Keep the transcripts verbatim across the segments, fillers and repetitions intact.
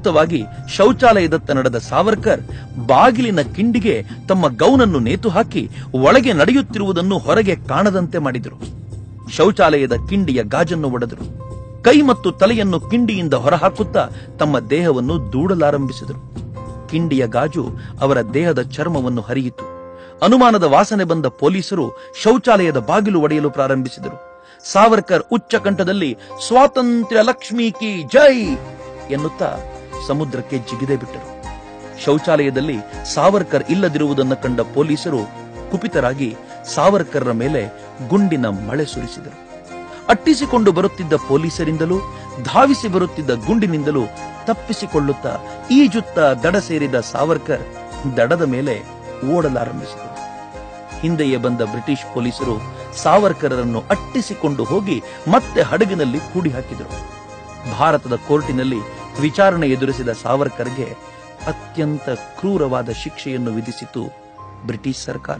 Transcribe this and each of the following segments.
ಮುಕ್ತವಾಗಿ ಶೌಚಾಲಯದತ್ತ ನಡೆದ ಸಾವರ್ಕರ್ ಬಾಗಿಲಿನ ಕಿಂಡಿಗೆ ತಮ್ಮ ಗೌನನ್ನು ನೇತು ಹಾಕಿ ಒಳಗೆ ನಡೆಯುತ್ತಿರುವುದನ್ನು ಹೊರಗೆ ಕಾಣದಂತೆ ಮಾಡಿದರು. ಶೌಚಾಲಯದ ಕಿಂಡಿಯ ಗಾಜನ್ನು ಒಡೆದರು. ಕೈ ಮತ್ತು ತಲೆಯನ್ನು ಕಿಂಡಿಯಿಂದ ಹೊರಹಾಕುತ್ತಾ ತಮ್ಮ ದೇಹವನ್ನು ದೂಡಲಾರಂಭಿಸಿದರು. ಕಿಂಡಿಯ ಗಾಜು ಅವರ ದೇಹದ ಚರ್ಮವನ್ನು ಹರಿಯಿತು. ಅನುಮಾನದ ವಾಸನೆ ಬಂದ ಪೊಲೀಸರು ಶೌಚಾಲಯದ ಬಾಗಿಲು ಒಡೆಯಲು ಪ್ರಾರಂಭಿಸಿದರು. ಸಾವರ್ಕರ್ ಉಚ್ಚ ಕಂಠದಲ್ಲಿ ಸ್ವಾತಂತ್ರ್ಯ ಲಕ್ಷ್ಮೀ ಕಿ ಜೈ ಎನ್ನುತ್ತಾ ಸಮುದ್ರಕ್ಕೆ ಜಿಗಿದೇ ಬಿಟ್ಟರು. ಶೌಚಾಲಯದಲ್ಲಿ ಸಾವರ್ಕರ್ ಇಲ್ಲದಿರುವುದನ್ನು ಕಂಡ ಪೊಲೀಸರು ಕುಪಿತರಾಗಿ ಸಾವರ್ಕರ್ರ ಮೇಲೆ ಗುಂಡಿನ ಮಳೆ ಸುರಿಸಿದರು. ಅಟ್ಟಿಸಿಕೊಂಡು ಬರುತ್ತಿದ್ದ ಪೊಲೀಸರಿಂದಲೂ ಧಾವಿಸಿ ಬರುತ್ತಿದ್ದ ಗುಂಡಿನಿಂದಲೂ ತಪ್ಪಿಸಿಕೊಳ್ಳುತ್ತಾ ಈಜುತ್ತಾ ದಡ ಸೇರಿದ ಸಾವರ್ಕರ್ ದಡದ ಮೇಲೆ ಓಡಲಾರಂಭಿಸಿದರು. ಹಿಂದೆಯೇ ಬಂದ ಬ್ರಿಟಿಷ್ ಪೊಲೀಸರು ಸಾವರ್ಕರರನ್ನು ಅಟ್ಟಿಸಿಕೊಂಡು ಹೋಗಿ ಮತ್ತೆ ಹಡಗಿನಲ್ಲಿ ಕೂಡಿ ಹಾಕಿದರು. ಭಾರತದ ಕೋರ್ಟಿನಲ್ಲಿ ವಿಚಾರಣೆ ಎದುರಿಸಿದ ಸಾವರ್ಕರ್ಗೆ ಅತ್ಯಂತ ಕ್ರೂರವಾದ ಶಿಕ್ಷೆಯನ್ನು ವಿಧಿಸಿತು ಬ್ರಿಟಿಷ್ ಸರ್ಕಾರ.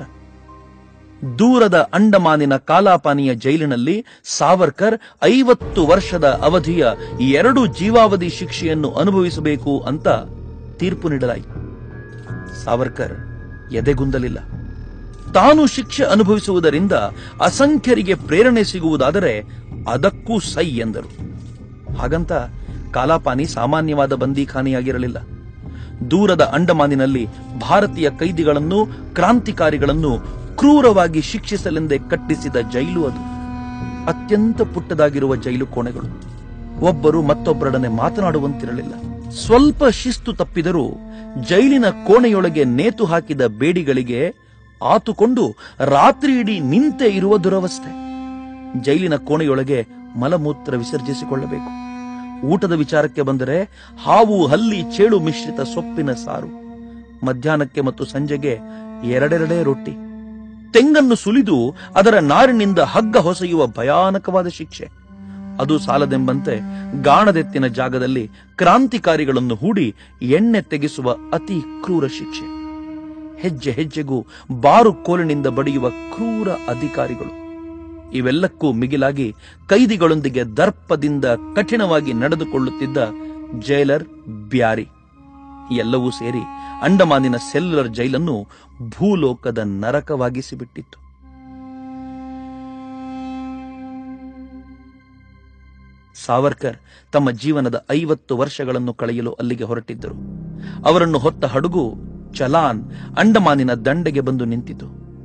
ದೂರದ ಅಂಡಮಾನಿನ ಕಾಲಾಪಾನಿಯ ಜೈಲಿನಲ್ಲಿ ಸಾವರ್ಕರ್ ಐವತ್ತು ವರ್ಷದ ಅವಧಿಯ ಎರಡು ಜೀವಾವಧಿ ಶಿಕ್ಷೆಯನ್ನು ಅನುಭವಿಸಬೇಕು ಅಂತ ತೀರ್ಪು ನೀಡಲಾಯಿತು. ಸಾವರ್ಕರ್ ಎದೆಗುಂದಲಿಲ್ಲ. ತಾನು ಶಿಕ್ಷೆ ಅನುಭವಿಸುವುದರಿಂದ ಅಸಂಖ್ಯರಿಗೆ ಪ್ರೇರಣೆ ಸಿಗುವುದಾದರೆ ಅದಕ್ಕೂ ಸೈ ಎಂದರು. ಹಾಗಂತ ಕಾಲಾಪಾನಿ ಸಾಮಾನ್ಯವಾದ ಬಂದೀಖಾನೆಯಾಗಿರಲಿಲ್ಲ. ದೂರದ ಅಂಡಮಾನಿನಲ್ಲಿ ಭಾರತೀಯ ಕೈದಿಗಳನ್ನು, ಕ್ರಾಂತಿಕಾರಿಗಳನ್ನು ಕ್ರೂರವಾಗಿ ಶಿಕ್ಷಿಸಲೆಂದೇ ಕಟ್ಟಿಸಿದ ಜೈಲು ಅದು. ಅತ್ಯಂತ ಪುಟ್ಟದಾಗಿರುವ ಜೈಲು ಕೋಣೆಗಳು. ಒಬ್ಬರು ಮತ್ತೊಬ್ಬರೊಡನೆ ಮಾತನಾಡುವಂತಿರಲಿಲ್ಲ. ಸ್ವಲ್ಪ ಶಿಸ್ತು ತಪ್ಪಿದರೂ ಜೈಲಿನ ಕೋಣೆಯೊಳಗೆ ನೇತು ಹಾಕಿದ ಬೇಡಿಗಳಿಗೆ ಆತುಕೊಂಡು ರಾತ್ರಿ ಇಡೀ ನಿಂತೇ ಇರುವ ದುರವಸ್ಥೆ. ಜೈಲಿನ ಕೋಣೆಯೊಳಗೆ ಮಲಮೂತ್ರ ವಿಸರ್ಜಿಸಿಕೊಳ್ಳಬೇಕು. ಊಟದ ವಿಚಾರಕ್ಕೆ ಬಂದರೆ ಹಾವು, ಹಲ್ಲಿ, ಚೇಳು ಮಿಶ್ರಿತ ಸೊಪ್ಪಿನ ಸಾರು. ಮಧ್ಯಾಹ್ನಕ್ಕೆ ಮತ್ತು ಸಂಜೆಗೆ ಎರಡೆರಡೇ ರೊಟ್ಟಿ. ತೆಂಗನ್ನು ಸುಲಿದು ಅದರ ನಾರಿನಿಂದ ಹಗ್ಗ ಹೊಸೆಯುವ ಭಯಾನಕವಾದ ಶಿಕ್ಷೆ. ಅದು ಸಾಲದೆಂಬಂತೆ ಗಾಣದೆತ್ತಿನ ಜಾಗದಲ್ಲಿ ಕ್ರಾಂತಿಕಾರಿಗಳನ್ನು ಹೂಡಿ ಎಣ್ಣೆ ತೆಗೆಸುವ ಅತಿ ಕ್ರೂರ ಶಿಕ್ಷೆ. ಹೆಜ್ಜೆ ಹೆಜ್ಜೆಗೂ ಬಾರು ಕೋಲಿನಿಂದ ಬಡಿಯುವ ಕ್ರೂರ ಅಧಿಕಾರಿಗಳು. ಇವೆಲ್ಲಕ್ಕೂ ಮಿಗಿಲಾಗಿ ಕೈದಿಗಳೊಂದಿಗೆ ದರ್ಪದಿಂದ ಕಠಿಣವಾಗಿ ನಡೆದುಕೊಳ್ಳುತ್ತಿದ್ದ ಜೈಲರ್ ಬ್ಯಾರಿ. ಎಲ್ಲವೂ ಸೇರಿ ಅಂಡಮಾನಿನ ಸೆಲ್ಯುಲರ್ ಜೈಲನ್ನು ಭೂಲೋಕದ ನರಕವಾಗಿಸಿಬಿಟ್ಟಿತ್ತು. ಸಾವರ್ಕರ್ ತಮ್ಮ ಜೀವನದ ಐವತ್ತು ವರ್ಷಗಳನ್ನು ಕಳೆಯಲು ಅಲ್ಲಿಗೆ ಹೊರಟಿದ್ದರು. ಅವರನ್ನು ಹೊತ್ತ ಹಡಗು ಚಲಾನ್ ಅಂಡಮಾನಿನ ದಂಡೆಗೆ ಬಂದು ನಿಂತಿತು.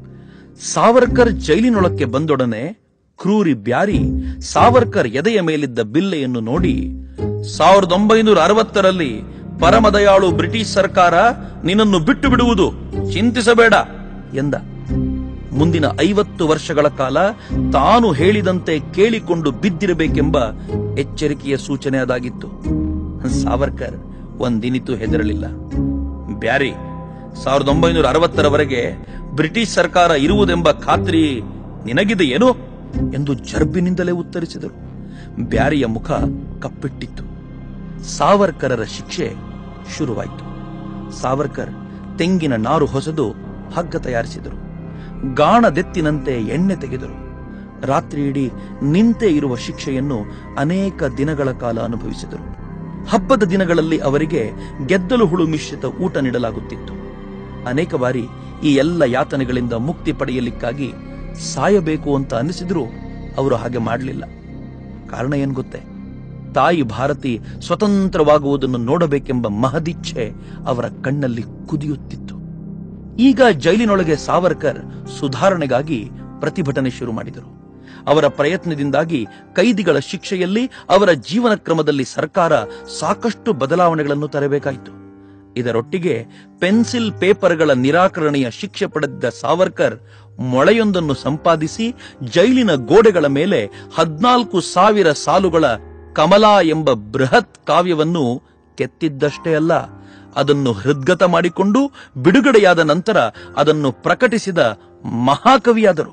ಸಾವರ್ಕರ್ ಜೈಲಿನೊಳಕ್ಕೆ ಬಂದೊಡನೆ ಕ್ರೂರಿ ಬ್ಯಾರಿ ಸಾವರ್ಕರ್ ಎದೆಯ ಮೇಲಿದ್ದ ಬಿಲ್ಲೆಯನ್ನು ನೋಡಿ, ಸಾವಿರದ ಒಂಬೈನೂರ ಅರವತ್ತರಲ್ಲಿ ಪರಮದಯಾಳು ಬ್ರಿಟಿಷ್ ಸರ್ಕಾರ ನಿನ್ನನ್ನು ಬಿಟ್ಟು ಬಿಡುವುದು, ಚಿಂತಿಸಬೇಡ ಎಂದ. ಮುಂದಿನ ಐವತ್ತು ವರ್ಷಗಳ ಕಾಲ ತಾನು ಹೇಳಿದಂತೆ ಕೇಳಿಕೊಂಡು ಬಿದ್ದಿರಬೇಕೆಂಬ ಎಚ್ಚರಿಕೆಯ ಸೂಚನೆ ಅದಾಗಿತ್ತು. ಸಾವರ್ಕರ್ ಒಂದಿನಿತೂ ಹೆದರಲಿಲ್ಲ. ಬ್ಯಾರಿ, ಸಾವಿರದ ಒಂಬೈನೂರ ಅರವತ್ತರವರೆಗೆ ಬ್ರಿಟಿಷ್ ಸರ್ಕಾರ ಇರುವುದೆಂಬ ಖಾತ್ರಿ ನಿನಗಿದೆಯೇನು ಎಂದು ಜರ್ಬಿನಿಂದಲೇ ಉತ್ತರಿಸಿದರು. ಬ್ಯಾರಿಯ ಮುಖ ಕಪ್ಪಿಟ್ಟಿತ್ತು. ಸಾವರ್ಕರರ ಶಿಕ್ಷೆ ಶುರುವಾಯಿತು. ಸಾವರ್ಕರ್ ತೆಂಗಿನ ನಾರು ಹೊಸದು ಹಗ್ಗ ತಯಾರಿಸಿದರು. ಗಾಣದೆತ್ತಿನಂತೆ ಎಣ್ಣೆ ತೆಗೆದರು. ರಾತ್ರಿ ಇಡೀ ನಿಂತೇ ಇರುವ ಶಿಕ್ಷೆಯನ್ನು ಅನೇಕ ದಿನಗಳ ಕಾಲ ಅನುಭವಿಸಿದರು. ಹಬ್ಬದ ದಿನಗಳಲ್ಲಿ ಅವರಿಗೆ ಗೆದ್ದಲು ಹುಳು ಮಿಶ್ರಿತ ಊಟ ನೀಡಲಾಗುತ್ತಿತ್ತು. ಅನೇಕ ಬಾರಿ ಈ ಎಲ್ಲ ಯಾತನೆಗಳಿಂದ ಮುಕ್ತಿ ಪಡೆಯಲಿಕ್ಕಾಗಿ ಸಾಯಬೇಕು ಅಂತ ಅನಿಸಿದ್ರೂ ಅವರು ಹಾಗೆ ಮಾಡಲಿಲ್ಲ. ಕಾರಣ ಏನ್ ಗೊತ್ತೇ? ತಾಯಿ ಭಾರತಿ ಸ್ವತಂತ್ರವಾಗುವುದನ್ನು ನೋಡಬೇಕೆಂಬ ಮಹದಿಚ್ಛೆ ಅವರ ಕಣ್ಣಲ್ಲಿ ಕುದಿಯುತ್ತಿತ್ತು. ಈಗ ಜೈಲಿನೊಳಗೆ ಸಾವರ್ಕರ್ ಸುಧಾರಣೆಗಾಗಿ ಪ್ರತಿಭಟನೆ ಶುರು ಮಾಡಿದರು. ಅವರ ಪ್ರಯತ್ನದಿಂದಾಗಿ ಕೈದಿಗಳ ಶಿಕ್ಷೆಯಲ್ಲಿ, ಅವರ ಜೀವನ ಕ್ರಮದಲ್ಲಿ ಸರ್ಕಾರ ಸಾಕಷ್ಟು ಬದಲಾವಣೆಗಳನ್ನು ತರಬೇಕಾಯಿತು. ಇದರೊಟ್ಟಿಗೆ ಪೆನ್ಸಿಲ್ ಪೇಪರ್ಗಳ ನಿರಾಕರಣೆಯ ಶಿಕ್ಷೆ ಪಡೆದಿದ್ದ ಸಾವರ್ಕರ್ ಮೊಳೆಯೊಂದನ್ನು ಸಂಪಾದಿಸಿ ಜೈಲಿನ ಗೋಡೆಗಳ ಮೇಲೆ ಹದ್ನಾಲ್ಕು ಸಾವಿರ ಸಾಲುಗಳ ಕಮಲಾ ಎಂಬ ಬೃಹತ್ ಕಾವ್ಯವನ್ನು ಕೆತ್ತಿದ್ದಷ್ಟೇ ಅಲ್ಲ, ಅದನ್ನು ಹೃದ್ಗತ ಮಾಡಿಕೊಂಡು ಬಿಡುಗಡೆಯಾದ ನಂತರ ಅದನ್ನು ಪ್ರಕಟಿಸಿದ ಮಹಾಕವಿಯಾದರು.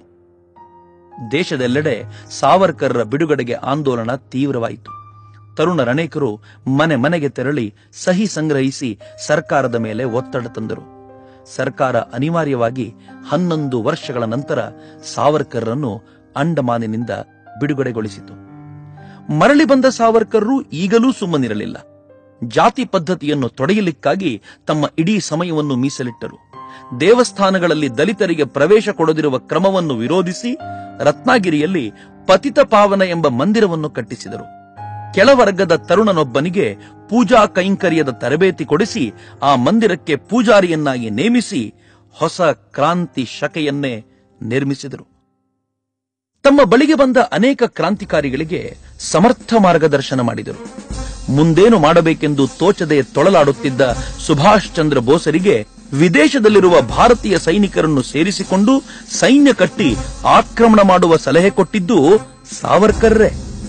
ದೇಶದೆಲ್ಲೆಡೆ ಸಾವರ್ಕರ್ರ ಬಿಡುಗಡೆಗೆ ಆಂದೋಲನ ತೀವ್ರವಾಯಿತು. ತರುಣರನೇಕರು ಮನೆ ಮನೆಗೆ ತೆರಳಿ ಸಹಿ ಸಂಗ್ರಹಿಸಿ ಸರ್ಕಾರದ ಮೇಲೆ ಒತ್ತಡ ತಂದರು. ಸರ್ಕಾರ ಅನಿವಾರ್ಯವಾಗಿ ಹನ್ನೊಂದು ವರ್ಷಗಳ ನಂತರ ಸಾವರ್ಕರ್ರನ್ನು ಅಂಡಮಾನಿನಿಂದ ಬಿಡುಗಡೆಗೊಳಿಸಿತು. ಮರಳಿ ಬಂದ ಸಾವರ್ಕರ್ರು ಈಗಲೂ ಸುಮ್ಮನಿರಲಿಲ್ಲ. ಜಾತಿ ಪದ್ಧತಿಯನ್ನು ತೊಡೆಯಲಿಕ್ಕಾಗಿ ತಮ್ಮ ಇಡೀ ಸಮಯವನ್ನು ಮೀಸಲಿಟ್ಟರು. ದೇವಸ್ಥಾನಗಳಲ್ಲಿ ದಲಿತರಿಗೆ ಪ್ರವೇಶ ಕೊಡದಿರುವ ಕ್ರಮವನ್ನು ವಿರೋಧಿಸಿ ರತ್ನಾಗಿರಿಯಲ್ಲಿ ಪತಿತ ಪಾವನ ಎಂಬ ಮಂದಿರವನ್ನು ಕಟ್ಟಿಸಿದರು. ಕೆಳವರ್ಗದ ತರುಣನೊಬ್ಬನಿಗೆ ಪೂಜಾ ಕೈಂಕರ್ಯದ ತರಬೇತಿ ಕೊಡಿಸಿ ಆ ಮಂದಿರಕ್ಕೆ ಪೂಜಾರಿಯನ್ನಾಗಿ ನೇಮಿಸಿ ಹೊಸ ಕ್ರಾಂತಿ ಶಕೆಯನ್ನೇ ನಿರ್ಮಿಸಿದರು. ತಮ್ಮ ಬಳಿಗೆ ಬಂದ ಅನೇಕ ಕ್ರಾಂತಿಕಾರಿಗಳಿಗೆ ಸಮರ್ಥ ಮಾರ್ಗದರ್ಶನ ಮಾಡಿದರು. ಮುಂದೇನು ಮಾಡಬೇಕೆಂದು ತೋಚದೆ ತೊಳಲಾಡುತ್ತಿದ್ದ ಸುಭಾಷ್ ಚಂದ್ರ ಬೋಸರಿಗೆ ವಿದೇಶದಲ್ಲಿರುವ ಭಾರತೀಯ ಸೈನಿಕರನ್ನು ಸೇರಿಸಿಕೊಂಡು ಸೈನ್ಯ ಕಟ್ಟಿ ಆಕ್ರಮಣ ಮಾಡುವ ಸಲಹೆ ಕೊಟ್ಟಿದ್ದು ಸಾವರ್ಕರ್ರೇ.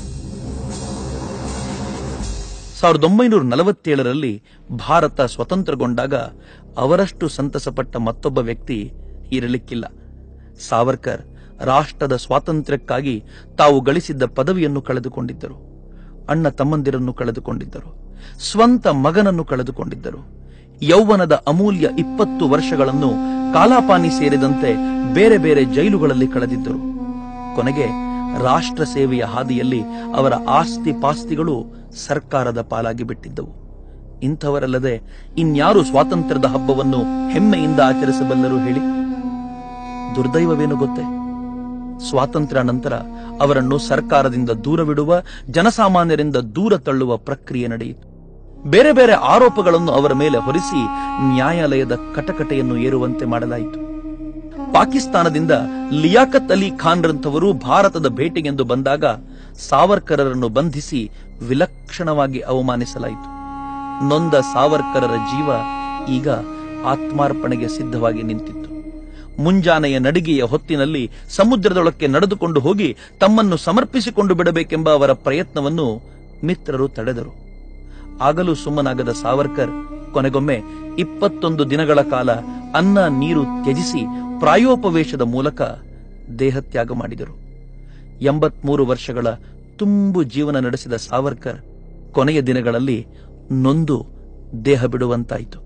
ಸಾವಿರದ ಒಂಬೈನೂರ ನಲವತ್ತೇಳರಲ್ಲಿ ಭಾರತ ಸ್ವತಂತ್ರಗೊಂಡಾಗ ಅವರಷ್ಟು ಸಂತಸಪಟ್ಟ ಮತ್ತೊಬ್ಬ ವ್ಯಕ್ತಿ ಇರಲಿಕ್ಕಿಲ್ಲ. ಸಾವರ್ಕರ್ ರಾಷ್ಟ್ರದ ಸ್ವಾತಂತ್ರ್ಯಕ್ಕಾಗಿ ತಾವು ಗಳಿಸಿದ್ದ ಪದವಿಯನ್ನು ಕಳೆದುಕೊಂಡಿದ್ದರು. ಅಣ್ಣ ತಮ್ಮಂದಿರನ್ನು ಕಳೆದುಕೊಂಡಿದ್ದರು. ಸ್ವಂತ ಮಗನನ್ನು ಕಳೆದುಕೊಂಡಿದ್ದರು. ಯೌವನದ ಅಮೂಲ್ಯ ಇಪ್ಪತ್ತು ವರ್ಷಗಳನ್ನು ಕಾಲಾಪಾನಿ ಸೇರಿದಂತೆ ಬೇರೆ ಬೇರೆ ಜೈಲುಗಳಲ್ಲಿ ಕಳೆದಿದ್ದರು. ಕೊನೆಗೆ ರಾಷ್ಟ್ರ ಸೇವೆಯ ಹಾದಿಯಲ್ಲಿ ಅವರ ಆಸ್ತಿ ಪಾಸ್ತಿಗಳು ಸರ್ಕಾರದ ಪಾಲಾಗಿ ಬಿಟ್ಟಿದ್ದವು. ಇಂಥವರಲ್ಲದೆ ಇನ್ಯಾರು ಸ್ವಾತಂತ್ರ್ಯದ ಹಬ್ಬವನ್ನು ಹೆಮ್ಮೆಯಿಂದ ಆಚರಿಸಬಲ್ಲರು ಹೇಳಿ? ದುರ್ದೈವವೇನು ಗೊತ್ತೇ? ಸ್ವಾತಂತ್ರ್ಯ ನಂತರ ಅವರನ್ನು ಸರ್ಕಾರದಿಂದ ದೂರವಿಡುವ, ಜನಸಾಮಾನ್ಯರಿಂದ ದೂರ ತಳ್ಳುವ ಪ್ರಕ್ರಿಯೆ ನಡೆಯಿತು. ಬೇರೆ ಬೇರೆ ಆರೋಪಗಳನ್ನು ಅವರ ಮೇಲೆ ಹೊರಿಸಿ ನ್ಯಾಯಾಲಯದ ಕಟಕಟೆಯನ್ನು ಏರುವಂತೆ ಮಾಡಲಾಯಿತು. ಪಾಕಿಸ್ತಾನದಿಂದ ಲಿಯಾಕತ್ ಅಲಿ ಖಾನ್ರಂಥವರು ಭಾರತದ ಭೇಟಿಗೆಂದು ಬಂದಾಗ ಸಾವರ್ಕರರನ್ನು ಬಂಧಿಸಿ ವಿಲಕ್ಷಣವಾಗಿ ಅವಮಾನಿಸಲಾಯಿತು. ನೊಂದ ಸಾವರ್ಕರರ ಜೀವ ಈಗ ಆತ್ಮಾರ್ಪಣೆಗೆ ಸಿದ್ಧವಾಗಿ ನಿಂತಿತ್ತು. ಮುಂಜಾನೆಯ ನಡಿಗೆಯ ಹೊತ್ತಿನಲ್ಲಿ ಸಮುದ್ರದೊಳಕ್ಕೆ ನಡೆದುಕೊಂಡು ಹೋಗಿ ತಮ್ಮನ್ನು ಸಮರ್ಪಿಸಿಕೊಂಡು ಬಿಡಬೇಕೆಂಬ ಅವರ ಪ್ರಯತ್ನವನ್ನು ಮಿತ್ರರು ತಡೆದರು. ಆಗಲೂ ಸುಮ್ಮನಾಗದ ಸಾವರ್ಕರ್ ಕೊನೆಗೊಮ್ಮೆ ಇಪ್ಪತ್ತೊಂದು ದಿನಗಳ ಕಾಲ ಅನ್ನ ನೀರು ತ್ಯಜಿಸಿ ಪ್ರಾಯೋಪವೇಶದ ಮೂಲಕ ದೇಹತ್ಯಾಗ ಮಾಡಿದರು. ಎಂಬತ್ಮೂರು ವರ್ಷಗಳ ತುಂಬು ಜೀವನ ನಡೆಸಿದ ಸಾವರ್ಕರ್ ಕೊನೆಯ ದಿನಗಳಲ್ಲಿ ನೊಂದು ದೇಹ ಬಿಡುವಂತಾಯಿತು.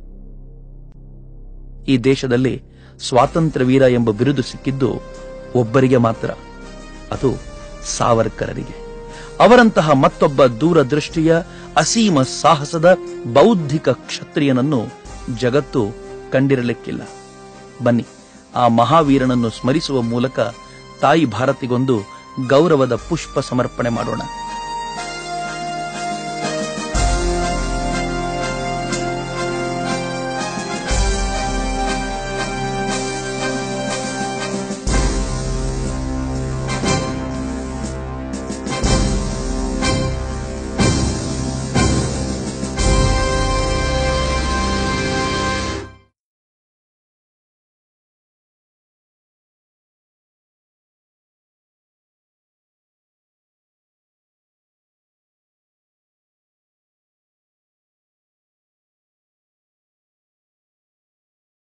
ಈ ದೇಶದಲ್ಲಿ ಸ್ವಾತಂತ್ರ್ಯ ವೀರ ಎಂಬ ಬಿರುದು ಸಿಕ್ಕಿದ್ದು ಒಬ್ಬರಿಗೆ ಮಾತ್ರ, ಅದು ಸಾವರ್ಕರರಿಗೆ. ಅವರಂತಹ ಮತ್ತೊಬ್ಬ ದೂರದೃಷ್ಟಿಯ, ಅಸೀಮ ಸಾಹಸದ ಬೌದ್ಧಿಕ ಕ್ಷತ್ರಿಯನನ್ನು ಜಗತ್ತು ಕಂಡಿರಲಿಕ್ಕಿಲ್ಲ. ಬನ್ನಿ, ಆ ಮಹಾವೀರನನ್ನು ಸ್ಮರಿಸುವ ಮೂಲಕ ತಾಯಿ ಭಾರತಿಗೊಂದು ಗೌರವದ ಪುಷ್ಪ ಸಮರ್ಪಣೆ ಮಾಡೋಣ.